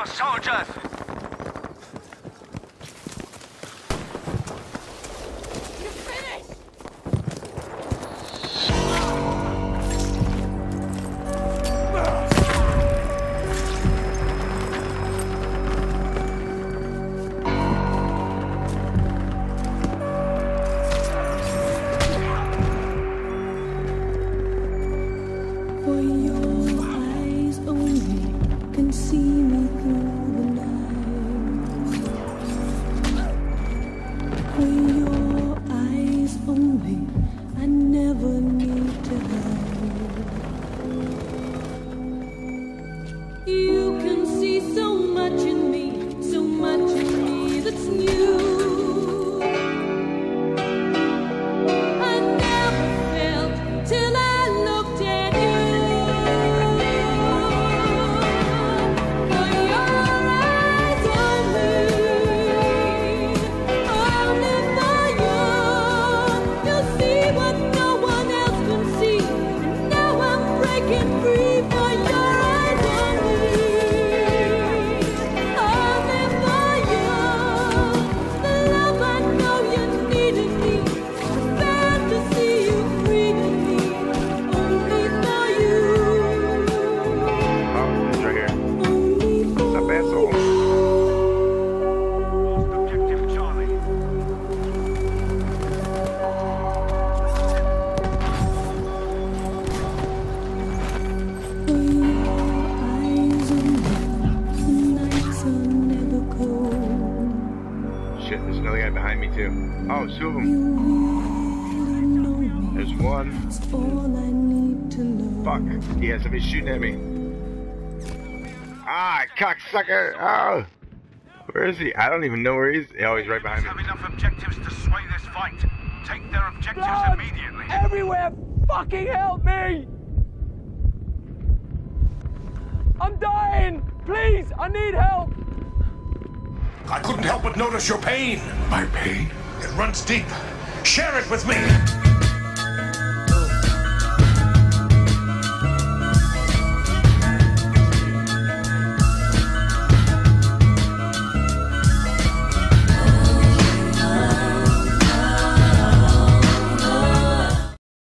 our soldiers! Oh, two of them. There's one. Fuck. Yeah, somebody's shooting at me. Ah, cocksucker. Oh. Where is he? I don't even know where he is. Oh, he's right behind me. Have enough objectives to sway this fight. Take their objectives immediately. Everywhere! Fucking help me! I'm dying! Please, I need help! I couldn't help but notice your pain. My pain? It runs deep. Share it with me.